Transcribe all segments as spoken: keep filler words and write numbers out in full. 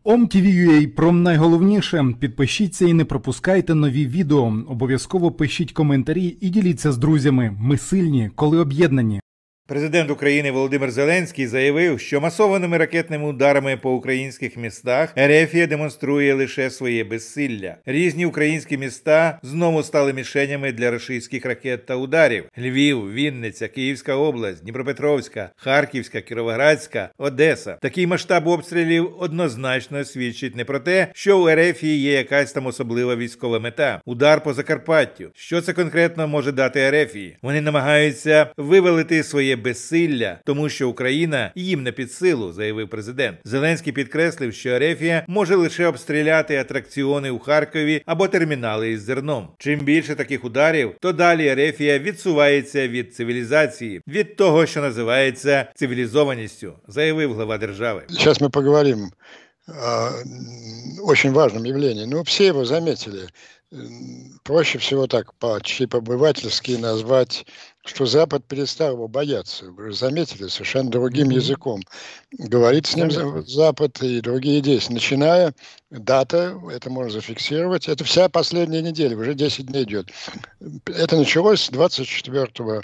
ом.ті.ві.ю.а про найголовніше. Підпишіться і не пропускайте нові відео. Обов'язково пишіть коментарі і діліться з друзями. Ми сильні, коли об'єднані. Президент України Володимир Зеленський заявив, що масованими ракетними ударами по українських містах РФ демонструє лише своє безсилля. Різні українські міста знову стали мішенями для російських ракет та ударів. Львів, Вінниця, Київська область, Дніпропетровська, Харківська, Кіровоградська, Одеса. Такий масштаб обстрілів однозначно свідчить не про те, що у РФ є якась там особлива військова мета. Удар по Закарпаттю. Що це конкретно може дати РФ? Вони намагаються вивалити своє безсилля, тому що Україна їм не під силу, заявив президент. Зеленський підкреслив, що Ерефія може лише обстріляти атракціони у Харкові або термінали із зерном. Чим більше таких ударів, то далі Ерефія відсувається від цивілізації, від того, що називається цивілізованістю, заявив глава держави. Сейчас мы поговорим о очень важном явлении. Ну, все его заметили. Проще всего так почти по-обывательски назвать, что Запад перестал его бояться. Вы же заметили, совершенно другим mm-hmm. языком говорит с ним Заметил. Запад и другие действия. Начиная, дата, это можно зафиксировать, это вся последняя неделя, уже десять дней идет. Это началось с двадцать четвёртого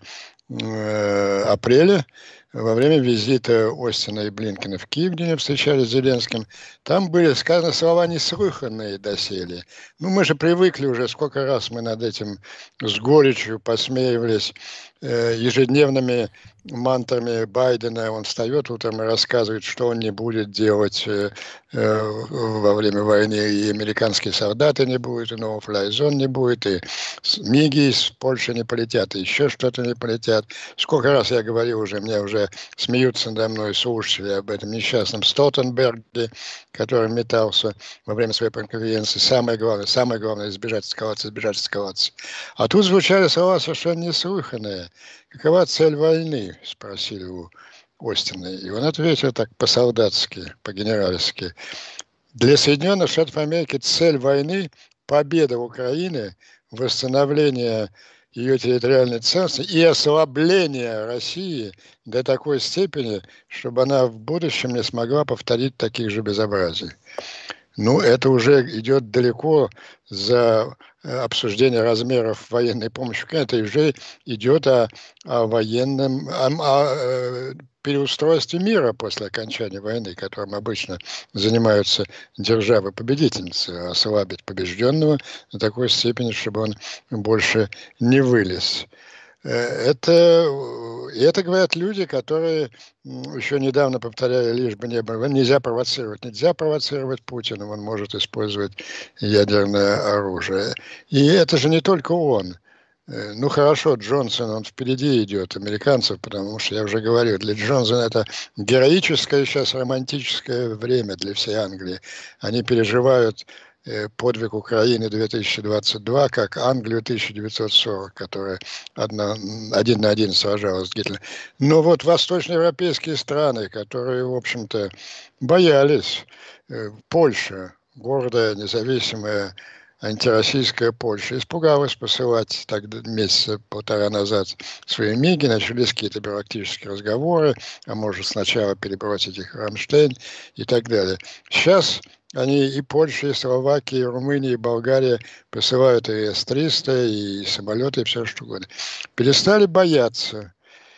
апреля, во время визита Остина и Блинкена в Киев, где они встречались с Зеленским. Там были сказаны слова неслыханные доселе. Ну, мы же привыкли уже, сколько раз мы над этим с горечью посмеивались э, ежедневными мантрами Байдена. Он встает утром и рассказывает, что он не будет делать э, э, во время войны, и американские солдаты не будут, и ноу-флай-зон не будет, и МИГи из Польши не полетят, и еще что-то не полетят. Сколько раз я говорил уже, мне уже смеются надо мной слушатели об этом несчастном Столтенберге, который метался во время своей конференции. Самое главное, самое главное избежать эскалации, избежать эскалации. А тут звучали слова совершенно неслыханные. Какова цель войны? Спросили у Остина. И он ответил так по-солдатски, по-генеральски. Для Соединенных Штатов Америки цель войны – победа Украины, восстановление ее территориальной целостности и ослабление России до такой степени, чтобы она в будущем не смогла повторить таких же безобразий. Ну, это уже идет далеко за обсуждение размеров военной помощи. Это уже идет о, о военном, о, о переустройстве мира после окончания войны, которым обычно занимаются державы-победительницы, ослабить побежденного до такой степени, чтобы он больше не вылез. Это, это говорят люди, которые еще недавно повторяли, лишь бы не было, нельзя провоцировать, нельзя провоцировать Путина, он может использовать ядерное оружие. И это же не только он. Ну хорошо, Джонсон, он впереди идет, американцев, потому что я уже говорил, для Джонсона это героическое сейчас романтическое время для всей Англии. Они переживают подвиг Украины две тысячи двадцать два, как Англию тысяча девятьсот сорок, которая одна, один на один сражалась с Гитлером. Но вот восточноевропейские страны, которые, в общем-то, боялись, Польша, гордая, независимая, антироссийская Польша, испугалась посылать так месяца полтора назад свои МИГи, начались какие-то бюрократические разговоры, а может сначала перебросить их в Рамштейн и так далее. Сейчас они и Польша, и Словакия, и Румыния, и Болгария посылают и эс триста, и самолеты, и все что угодно. Перестали бояться.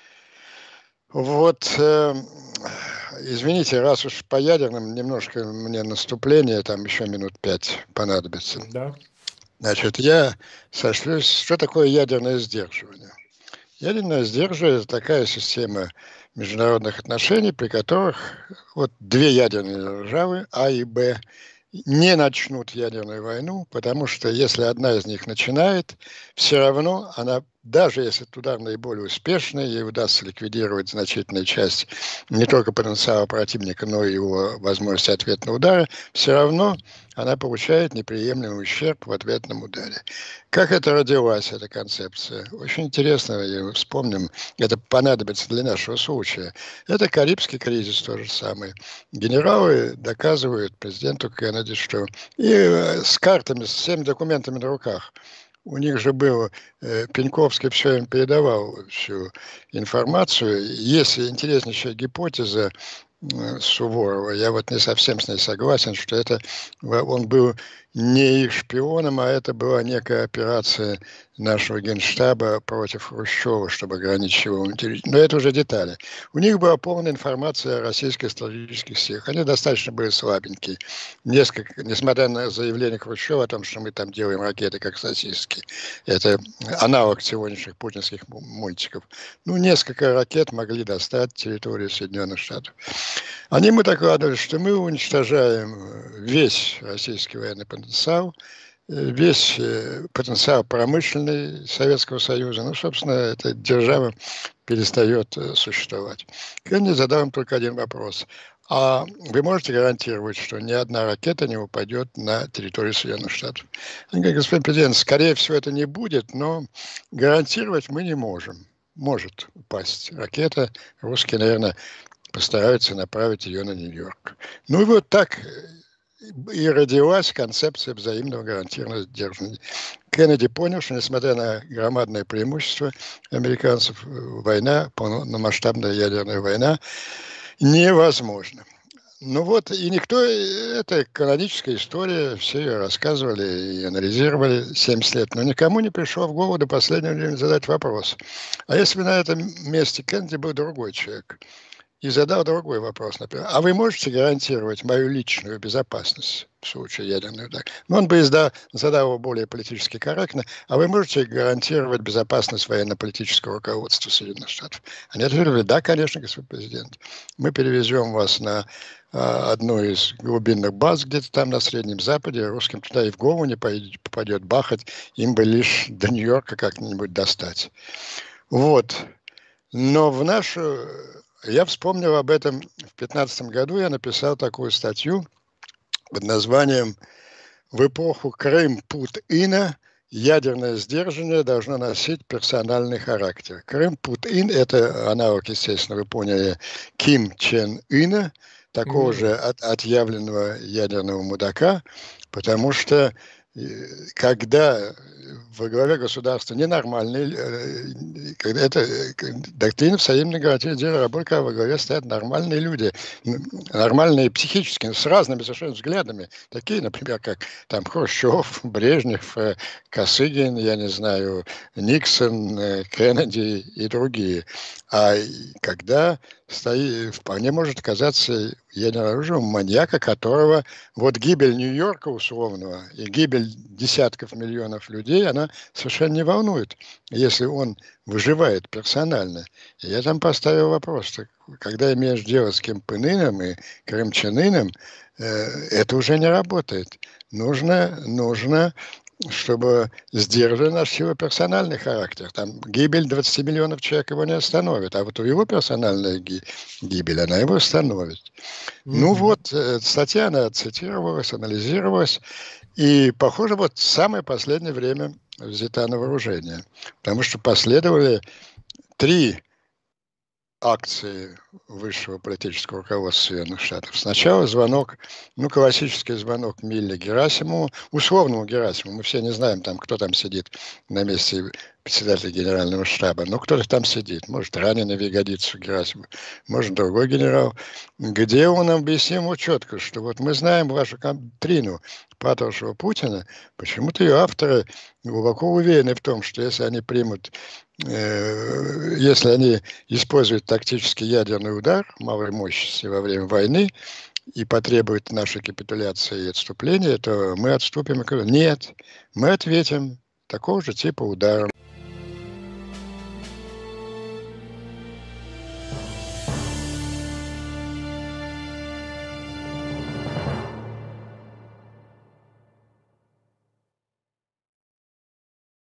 Вот, э, извините, раз уж по ядерным, немножко мне наступление, там еще минут пять понадобится. Да. Значит, я сошлюсь, что такое ядерное сдерживание. Ядерное сдерживание – это такая система международных отношений, при которых вот две ядерные державы, А и Б, не начнут ядерную войну, потому что если одна из них начинает, все равно она, даже если этот удар наиболее успешный, ей удастся ликвидировать значительную часть не только потенциала противника, но и его возможности ответного удара, все равно она получает неприемлемый ущерб в ответном ударе. Как это родилась, эта концепция? Очень интересно, и вспомним, это понадобится для нашего случая. Это Карибский кризис, то же самое. Генералы доказывают президенту Кеннеди, что и с картами, с всеми документами на руках. У них же был, э, Пеньковский все им передавал, всю информацию. Есть интереснейшая гипотеза Суворова. Я вот не совсем с ней согласен, что это он был не их шпионом, а это была некая операция нашего генштаба против Хрущева, чтобы ограничить его территорию. Но это уже детали. У них была полная информация о российских стратегических силах. Они достаточно были слабенькие. Несколько, несмотря на заявление Хрущева о том, что мы там делаем ракеты как сосиски. Это аналог сегодняшних путинских мультиков. Ну, несколько ракет могли достать территорию Соединенных Штатов. Они ему докладывали, что мы уничтожаем весь российский военный потенциал, весь потенциал промышленный Советского Союза. Ну, собственно, эта держава перестает существовать. Кеннеди задал им только один вопрос. А вы можете гарантировать, что ни одна ракета не упадет на территорию Соединенных Штатов? Они говорят: господин президент, скорее всего, это не будет, но гарантировать мы не можем. Может упасть ракета. Русские, наверное, постараются направить ее на Нью-Йорк. Ну и вот так и родилась концепция взаимного гарантированного сдерживания. Кеннеди понял, что несмотря на громадное преимущество американцев, война, полномасштабная ядерная война, невозможна. Ну вот, и никто, это каноническая история, все ее рассказывали и анализировали семьдесят лет, но никому не пришло в голову до последнего времени задать вопрос. А если бы на этом месте Кеннеди был другой человек и задал другой вопрос, например: а вы можете гарантировать мою личную безопасность в случае ядерного удара? Ну, он бы издал, задал его более политически корректно: а вы можете гарантировать безопасность военно-политического руководства Соединенных Штатов? Они ответили: да, конечно, господин президент. Мы перевезем вас на а, одну из глубинных баз где-то там на Среднем Западе, русским туда и в голову не попадет бахать, им бы лишь до Нью-Йорка как-нибудь достать. Вот. Но в нашу... Я вспомнил об этом в две тысячи пятнадцатом году, я написал такую статью под названием «В эпоху Крым-Пут-Ина ядерное сдерживание должно носить персональный характер». Крым-Пут-Ин – это аналог, естественно, вы поняли, Ким Чен Ына, такого mm-hmm. же от, отъявленного ядерного мудака, потому что когда во главе государства ненормальные, когда это доктрина взаимной гарантии дела работы, когда во главе стоят нормальные люди, нормальные психически, с разными совершенно взглядами, такие, например, как там Хрущев, Брежнев, Косыгин, я не знаю, Никсон, Кеннеди и другие. А когда стоит, вполне может оказаться ядерным оружием маньяка, которого вот гибель Нью-Йорка условного и гибель десятков миллионов людей, она совершенно не волнует, если он выживает персонально. И я там поставил вопрос, что когда имеешь дело с Ким Пен Ыном и Крым Чен Ыном, э, это уже не работает. Нужно, нужно чтобы сдерживать наш его персональный характер. Там гибель двадцати миллионов человек его не остановит, а вот у его персональная гибель, она его остановит. Mm-hmm. Ну вот, статья, она цитировалась, анализировалась, и, похоже, вот в самое последнее время взята на вооружение, потому что последовали три акции высшего политического руководства Соединенных Штатов. Сначала звонок, ну, классический звонок Милле Герасимову, условному Герасимову. Мы все не знаем, там, кто там сидит на месте председателя генерального штаба, но кто-то там сидит. Может, раненый в ягодицу Герасимов, может, другой генерал, где он объяснил ему четко, что вот мы знаем вашу доктрину патрушева Путина, почему-то ее авторы глубоко уверены в том, что если они примут если они используют тактический ядерный удар малой мощности во время войны и потребуют нашей капитуляции и отступления, то мы отступим. Нет, мы ответим такого же типа ударом.